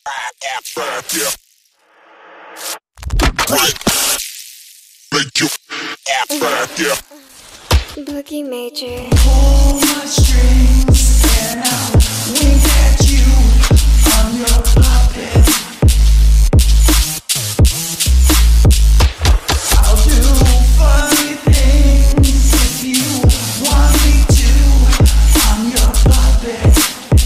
Boogie Major. Pull my strings and I'll wink at you. I'm your puppet. I'll do funny things if you want me to. I'm your puppet.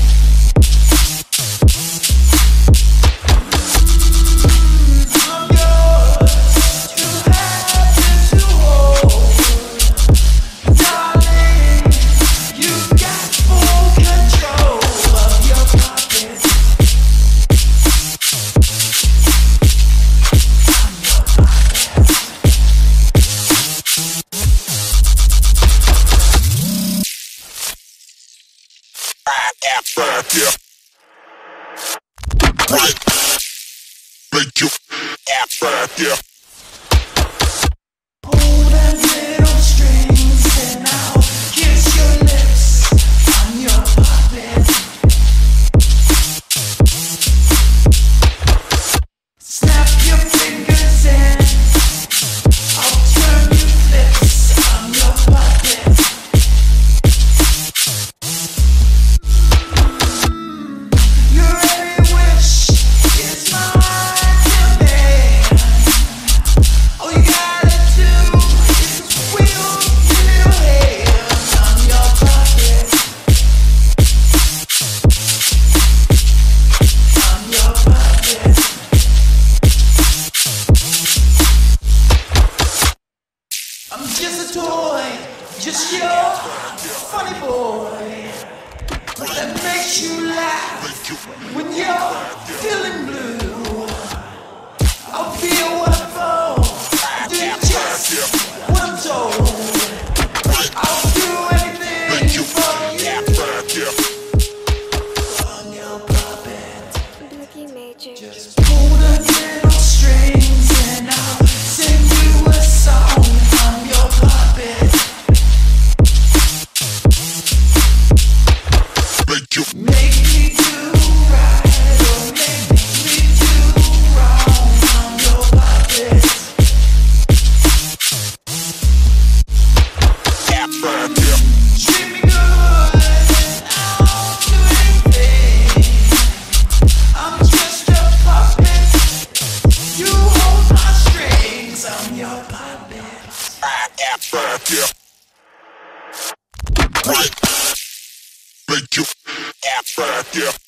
I'm yours to have and to hold. Darling, you've got full control of your puppet. I'm your puppet. Pull them little strings and I'll kiss your lips. I'm your puppet. Snap your fingers and I'll turn you flips. I'm your puppet. Your every wish is my demand. All you gotta do is wheel your little hands. I'm your puppet. I'm your puppet. I'm just a toy, just your funny boy that makes you laugh when you're feeling blue. I'll be a wonderful, do just what I'm told. I'll do anything for you. I'm your puppet. Boogie Major. Just pull the little strings and I'll sing you a song. I'm your puppet. Make me do right or make me do wrong. I'm your puppet. Treat me good and I'll do anything. I'm just a puppet. You hold my strings. I'm your puppet. Yeah.